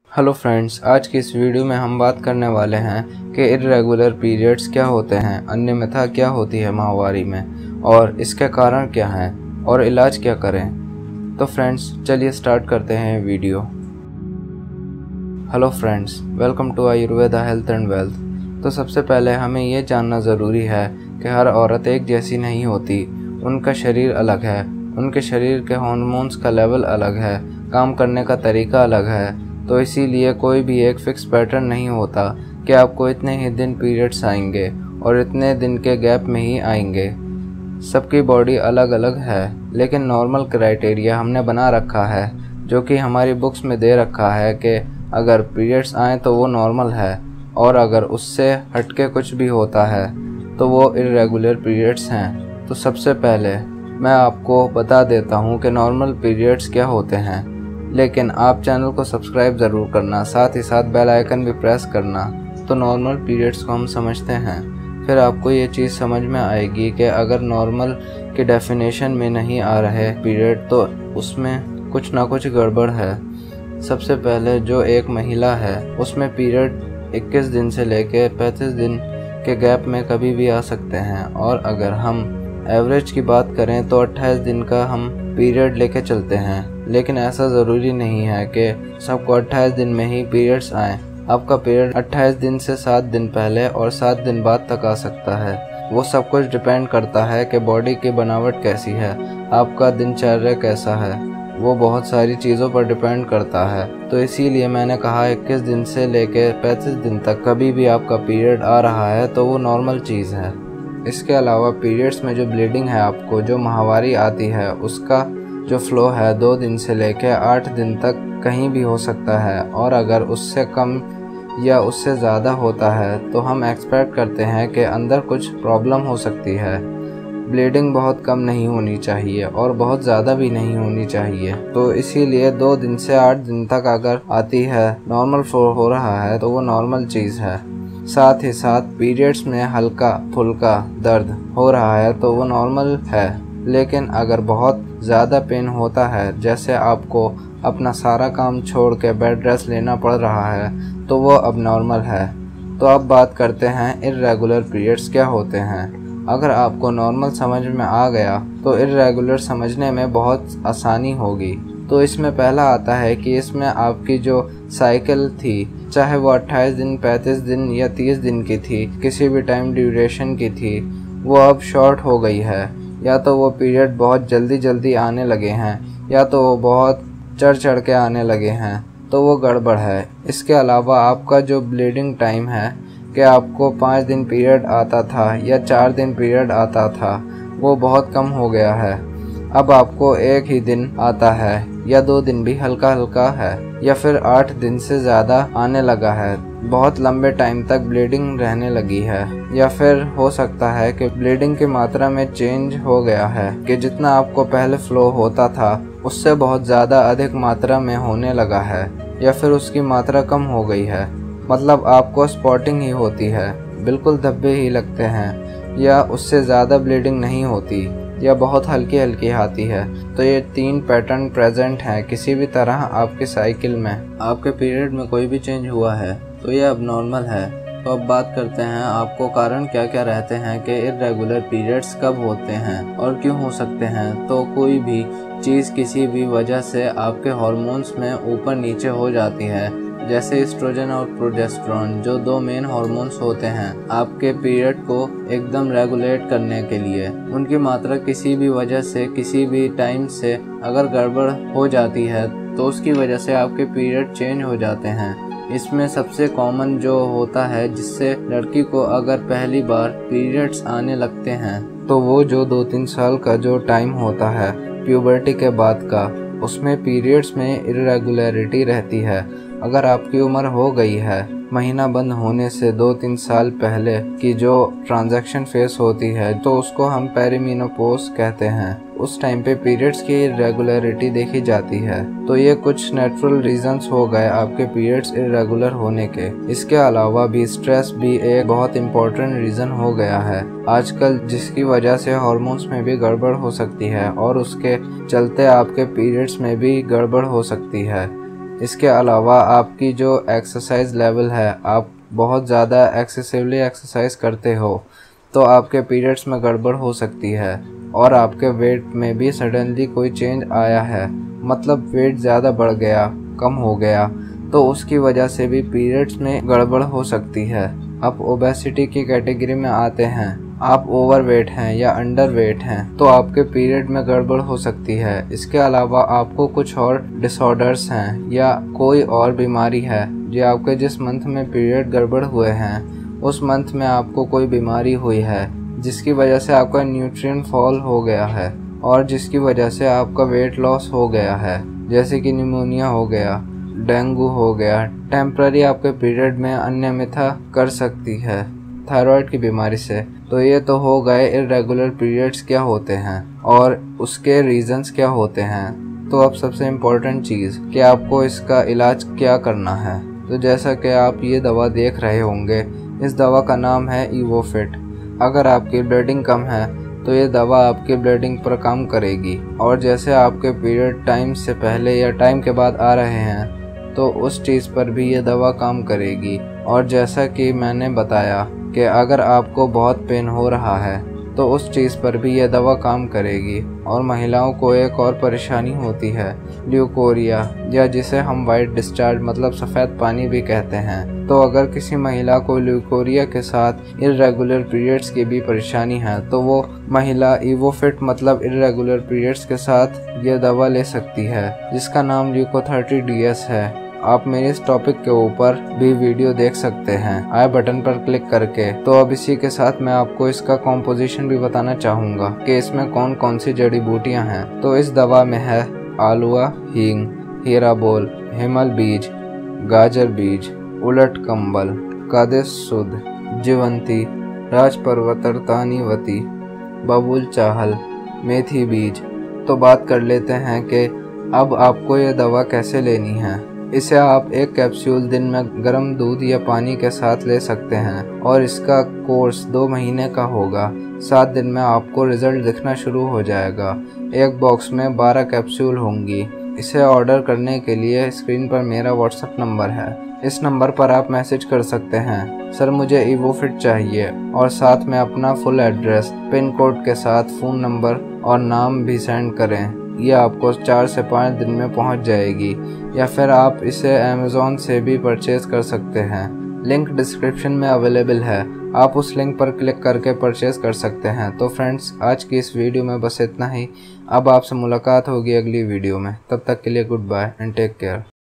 Hello friends, आज की इस वीडियो में हम बात करने वाले हैं कि इर्रेगुलर पीरियड्स क्या होते हैं, अनियमितता क्या होती है माहवारी में और इसके कारण क्या हैं और इलाज क्या करें। तो फ्रेंड्स चलिए स्टार्ट करते हैं video. Hello friends, welcome to Ayurveda health and wealth. तो सबसे पहले हमें ये जानना ज़रूरी है कि हर औरत एक जैसी नहीं होती, उनका शरीर अलग है, उनके शरीर के हार्मोन्स का लेवल अलग है, काम करने का तरीका अलग है। तो इसीलिए कोई भी एक फ़िक्स पैटर्न नहीं होता कि आपको इतने ही दिन पीरियड्स आएंगे और इतने दिन के गैप में ही आएंगे। सबकी बॉडी अलग अलग है, लेकिन नॉर्मल क्राइटेरिया हमने बना रखा है, जो कि हमारी बुक्स में दे रखा है कि अगर पीरियड्स आएँ तो वो नॉर्मल है, और अगर उससे हटके कुछ भी होता है तो वो इर्रेगुलर पीरियड्स हैं। तो सबसे पहले मैं आपको बता देता हूँ कि नॉर्मल पीरियड्स क्या होते हैं, लेकिन आप चैनल को सब्सक्राइब ज़रूर करना, साथ ही साथ बेल आइकन भी प्रेस करना। तो नॉर्मल पीरियड्स को हम समझते हैं, फिर आपको ये चीज़ समझ में आएगी कि अगर नॉर्मल की डेफिनेशन में नहीं आ रहे पीरियड तो उसमें कुछ ना कुछ गड़बड़ है। सबसे पहले जो एक महिला है उसमें पीरियड 21 दिन से लेकर 35 दिन के गैप में कभी भी आ सकते हैं, और अगर हम एवरेज की बात करें तो 28 दिन का हम पीरियड लेके चलते हैं। लेकिन ऐसा ज़रूरी नहीं है कि सबको 28 दिन में ही पीरियड्स आएँ। आपका पीरियड 28 दिन से 7 दिन पहले और 7 दिन बाद तक आ सकता है। वो सब कुछ डिपेंड करता है कि बॉडी की बनावट कैसी है, आपका दिनचर्या कैसा है, वो बहुत सारी चीज़ों पर डिपेंड करता है। तो इसीलिए मैंने कहा 21 दिन से लेकर 35 दिन तक कभी भी आपका पीरियड आ रहा है तो वो नॉर्मल चीज़ है। इसके अलावा पीरियड्स में जो ब्लीडिंग है, आपको जो माहवारी आती है, उसका जो फ्लो है 2 दिन से लेकर 8 दिन तक कहीं भी हो सकता है, और अगर उससे कम या उससे ज़्यादा होता है तो हम एक्सपेक्ट करते हैं कि अंदर कुछ प्रॉब्लम हो सकती है। ब्लीडिंग बहुत कम नहीं होनी चाहिए और बहुत ज़्यादा भी नहीं होनी चाहिए। तो इसीलिए 2 दिन से 8 दिन तक अगर आती है, नॉर्मल फ्लो हो रहा है तो वो नॉर्मल चीज़ है। साथ ही साथ पीरियड्स में हल्का फुल्का दर्द हो रहा है तो वो नॉर्मल है। लेकिन अगर बहुत ज़्यादा पेन होता है, जैसे आपको अपना सारा काम छोड़ के बेड रेस्ट लेना पड़ रहा है, तो वो अब नॉर्मल है। तो अब बात करते हैं इर्रेगुलर पीरियड्स क्या होते हैं। अगर आपको नॉर्मल समझ में आ गया तो इर्रेगुलर समझने में बहुत आसानी होगी। तो इसमें पहला आता है कि इसमें आपकी जो साइकिल थी, चाहे वो 28 दिन, 35 दिन या 30 दिन की थी, किसी भी टाइम ड्यूरेशन की थी, वो अब शॉर्ट हो गई है। या तो वो पीरियड बहुत जल्दी आने लगे हैं, या तो वो बहुत चढ़ के आने लगे हैं, तो वो गड़बड़ है। इसके अलावा आपका जो ब्लीडिंग टाइम है, कि आपको 5 दिन पीरियड आता था या 4 दिन पीरियड आता था, वो बहुत कम हो गया है। अब आपको 1 ही दिन आता है, या 2 दिन भी हल्का हल्का है, या फिर 8 दिन से ज़्यादा आने लगा है, बहुत लंबे टाइम तक ब्लीडिंग रहने लगी है। या फिर हो सकता है कि ब्लीडिंग की मात्रा में चेंज हो गया है, कि जितना आपको पहले फ्लो होता था उससे बहुत ज़्यादा अधिक मात्रा में होने लगा है, या फिर उसकी मात्रा कम हो गई है। मतलब आपको स्पॉटिंग ही होती है, बिल्कुल धब्बे ही लगते हैं, या उससे ज़्यादा ब्लीडिंग नहीं होती, या बहुत हल्की हल्की आती है। तो ये 3 पैटर्न प्रेजेंट हैं किसी भी तरह आपकी साइकिल में। आपके पीरियड में कोई भी चेंज हुआ है तो ये अब नॉर्मल है। तो अब बात करते हैं आपको कारण क्या क्या रहते हैं कि इर्रेगुलर पीरियड्स कब होते हैं और क्यों हो सकते हैं। तो कोई भी चीज़ किसी भी वजह से आपके हार्मोन्स में ऊपर नीचे हो जाती है, जैसे एस्ट्रोजन और प्रोजेस्टेरॉन, जो 2 मेन हार्मोन्स होते हैं आपके पीरियड को एकदम रेगुलेट करने के लिए। उनकी मात्रा किसी भी वजह से, किसी भी टाइम से अगर गड़बड़ हो जाती है तो उसकी वजह से आपके पीरियड चेंज हो जाते हैं। इसमें सबसे कॉमन जो होता है, जिससे लड़की को अगर पहली बार पीरियड्स आने लगते हैं, तो वो जो 2-3 साल का जो टाइम होता है प्यूबर्टी के बाद का, उसमें पीरियड्स में इर्रेगुलरिटी रहती है। अगर आपकी उम्र हो गई है, महीना बंद होने से 2-3 साल पहले की जो ट्रांजैक्शन फेस होती है, तो उसको हम पेरीमेनोपॉज कहते हैं। उस टाइम पे पीरियड्स की इर्रेगुलरिटी देखी जाती है। तो ये कुछ नेचुरल रीजंस हो गए आपके पीरियड्स इर्रेगुलर होने के। इसके अलावा भी स्ट्रेस भी एक बहुत इम्पोर्टेंट रीज़न हो गया है आजकल, जिसकी वजह से हार्मोन्स में भी गड़बड़ हो सकती है और उसके चलते आपके पीरियड्स में भी गड़बड़ हो सकती है। इसके अलावा आपकी जो एक्सरसाइज लेवल है, आप बहुत ज़्यादा एक्सेसिवली एक्सरसाइज करते हो तो आपके पीरियड्स में गड़बड़ हो सकती है। और आपके वेट में भी सडनली कोई चेंज आया है, मतलब वेट ज़्यादा बढ़ गया, कम हो गया, तो उसकी वजह से भी पीरियड्स में गड़बड़ हो सकती है। आप ओबेसिटी की कैटेगरी में आते हैं, आप ओवरवेट हैं या अंडरवेट हैं, तो आपके पीरियड में गड़बड़ हो सकती है। इसके अलावा आपको कुछ और डिसऑर्डर्स हैं या कोई और बीमारी है जो आपके जिस मंथ में पीरियड गड़बड़ हुए हैं उस मंथ में आपको कोई बीमारी हुई है जिसकी वजह से आपका न्यूट्रिएंट फॉल हो गया है और जिसकी वजह से आपका वेट लॉस हो गया है, जैसे कि निमोनिया हो गया, डेंगू हो गया। टेम्पररी आपके पीरियड में अनियमितता कर सकती है थायराइड की बीमारी से। तो ये तो हो गए इरेगुलर पीरियड्स क्या होते हैं और उसके रीजंस क्या होते हैं। तो अब सबसे इम्पोर्टेंट चीज़ कि आपको इसका इलाज क्या करना है। तो जैसा कि आप ये दवा देख रहे होंगे, इस दवा का नाम है इवोफिट। अगर आपकी ब्लीडिंग कम है तो ये दवा आपकी ब्लीडिंग पर काम करेगी। और जैसे आपके पीरियड टाइम से पहले या टाइम के बाद आ रहे हैं तो उस चीज़ पर भी ये दवा काम करेगी। और जैसा कि मैंने बताया कि अगर आपको बहुत पेन हो रहा है तो उस चीज़ पर भी यह दवा काम करेगी। और महिलाओं को एक और परेशानी होती है, ल्यूकोरिया, या जिसे हम वाइट डिस्चार्ज मतलब सफ़ेद पानी भी कहते हैं। तो अगर किसी महिला को ल्यूकोरिया के साथ इरेगुलर पीरियड्स की भी परेशानी है तो वो महिला इवोफिट मतलब इरेगुलर पीरियड्स के साथ ये दवा ले सकती है, जिसका नाम ल्यूको30 DS है। आप मेरे इस टॉपिक के ऊपर भी वीडियो देख सकते हैं आई बटन पर क्लिक करके। तो अब इसी के साथ मैं आपको इसका कॉम्पोजिशन भी बताना चाहूँगा कि इसमें कौन कौन सी जड़ी बूटियाँ हैं। तो इस दवा में है आलुआ, हींग, हीरा बोल, हिमल बीज, गाजर बीज, उलट कंबल, कादिश सुध, जीवंती, राजपर्वतर तानीवती, बबूल चाहल, मेथी बीज। तो बात कर लेते हैं कि अब आपको ये दवा कैसे लेनी है। इसे आप एक कैप्सूल दिन में गर्म दूध या पानी के साथ ले सकते हैं और इसका कोर्स 2 महीने का होगा। 7 दिन में आपको रिजल्ट दिखना शुरू हो जाएगा। एक बॉक्स में 12 कैप्सूल होंगी। इसे ऑर्डर करने के लिए स्क्रीन पर मेरा व्हाट्सएप नंबर है, इस नंबर पर आप मैसेज कर सकते हैं, सर मुझे इवोफिट चाहिए, और साथ में अपना फुल एड्रेस, पिन कोड के साथ फ़ोन नंबर और नाम भी सेंड करें। ये आपको 4 से 5 दिन में पहुंच जाएगी। या फिर आप इसे अमेज़ॉन से भी परचेज़ कर सकते हैं, लिंक डिस्क्रिप्शन में अवेलेबल है, आप उस लिंक पर क्लिक करके परचेज़ कर सकते हैं। तो फ्रेंड्स, आज की इस वीडियो में बस इतना ही। अब आपसे मुलाकात होगी अगली वीडियो में, तब तक के लिए good bye and take care.